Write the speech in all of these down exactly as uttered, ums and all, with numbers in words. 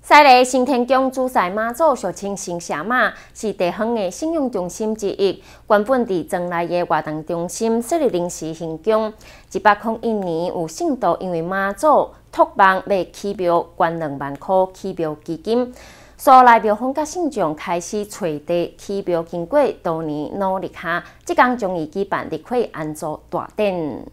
西螺新天宫主祀妈祖俗称神社妈，是地方的信仰中心之一。原本伫庄内的活动中心设立临时行宫。一百零一年，有信徒因为妈祖托梦要起庙，捐两万块起庙基金。所来庙方甲信众开始找地起庙，经过多年努力下，即天将伊举办立会安祖大典。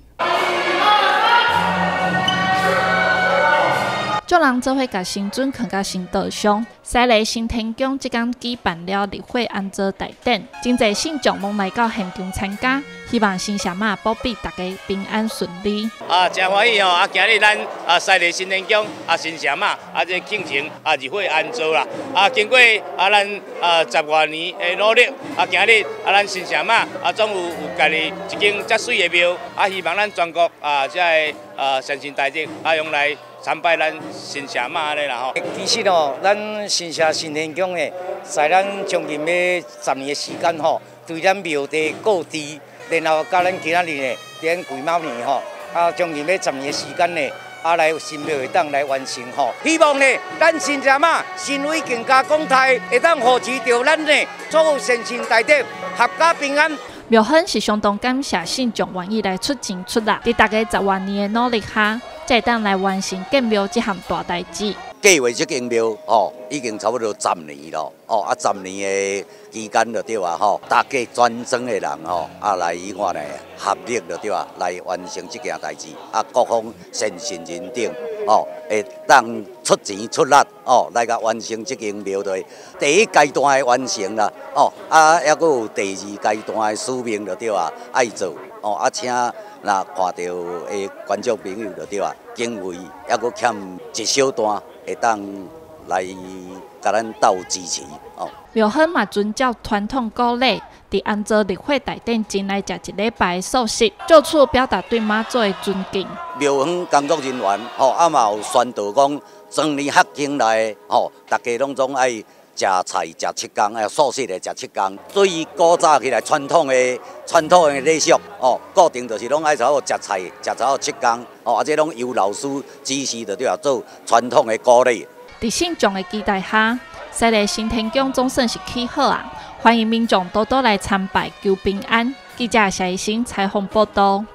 众人做伙甲新尊放甲新道上，西螺新天宫即天举办了立会安祖大典，真侪信众拢来到现场参加，希望神社妈保庇大家平安顺利。 啊，真欢喜吼！啊，今日咱啊西螺新天宫啊神社妈啊这庆祝啊立会安祖啦。啊，经过啊咱啊十多年的努力，啊今日啊咱神社妈啊总有有家己一间遮水的庙，啊希望咱全国啊这个啊善心大德啊用来。 参拜咱神社妈安尼啦吼。 其实哦，咱神社新天宫诶，在咱将近要十年诶时间吼，对咱庙地告知，然后甲咱今仔日呢，伫咱癸卯年吼，啊将近要十年诶时间呢，啊来新庙会当来完成吼。希望呢，咱神社妈神威更加广大，会当护持着咱呢，所有善心大德，合家平安。 庙方是相当感谢信众愿意来出钱出力，伫大家十多年的努力下，才会当来完成建庙这项大代志。 计划这间庙哦，已经差不多十年了哦，啊十年的期间就对啊吼，大家全庄的人吼啊来伊看呢合力就对啊，来完成这件代志，啊各方善心人等哦，会当出钱出力哦，来甲完成这间庙队第一阶段的完成啦哦，啊还佫有第二阶段的使命就对啊，爱做哦，啊请若看到的观众朋友就对啊，经费还佫欠一小段。 会当来甲咱斗支持哦。 庙方嘛遵照传统古礼，伫安祖立会大典前来食一礼拜的素食，就此表达对妈祖的尊敬。 庙方工作人员吼，啊嘛有宣导讲，庄年学经来吼，大家拢总爱食菜食七工，哎，素食的食七工。对于古早起来传统的传统的礼俗哦，固定就是拢爱差不多食菜食差不多七工哦，啊这拢由老师指示就对啊，做传统的古礼。 伫信众的期待下，西螺新天宫总算是起好啊！欢迎民众多多来参拜求平安。记者谢医生采访报道。